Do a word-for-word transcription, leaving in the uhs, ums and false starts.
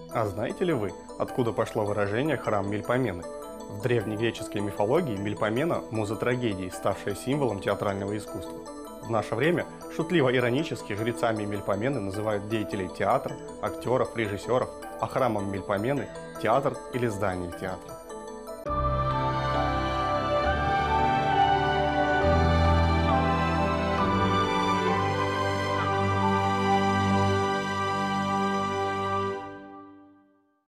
А знаете ли вы, откуда пошло выражение «храм Мельпомены»? В древнегреческой мифологии Мельпомена– муза трагедии, ставшая символом театрального искусства. В наше время шутливо-иронически жрецами Мельпомены называют деятелей театра, актеров, режиссеров, а храмом Мельпомены– театр или здание театра.